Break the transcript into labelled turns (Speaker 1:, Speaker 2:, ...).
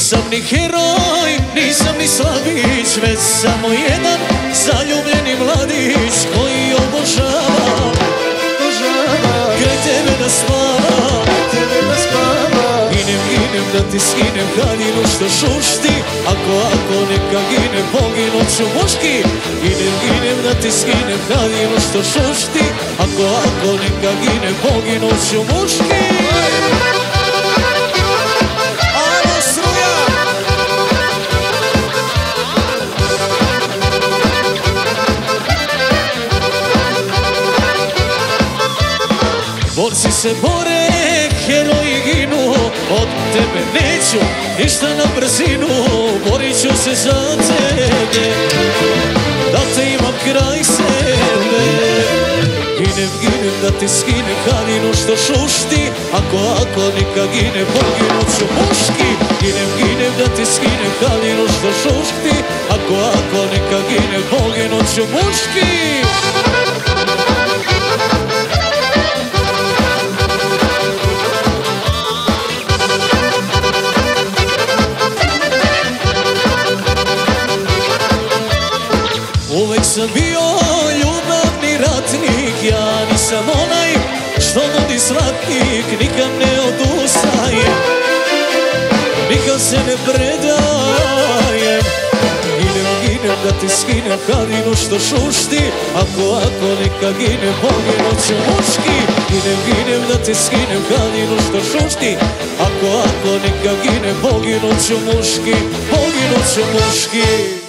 Speaker 1: Nisam ni heroj, nisam ni slabić, već samo jedan zaljubljeni mladić koji obožava kraj tebe da spava. Ginem da ti skinem haljinu što šušti, ako neka gine poginu ću muški. Ginem da ti skinem haljinu što šušti, ako neka gine poginu ću muški. Borci se bore, heroji ginu, od tebe neću ništa na brzinu. Borit ću se za tebe, da te imam kraj sebe. Ginem da ti skinem haljinu što šušti, ako neka gine poginut ću muški. Ginem da ti skinem haljinu što šušti, ako neka gine poginut ću muški. Uvek sam bio ljubavni ratnik, ja nisam onaj što nudi slatnik. Nikad ne odustajem, nikad se ne predajem. Ginem da ti skinem haljinu što šušti, ako neka gine poginut ću muški. Ginem da ti skinem haljinu što šušti, ako neka gine poginut ću muški.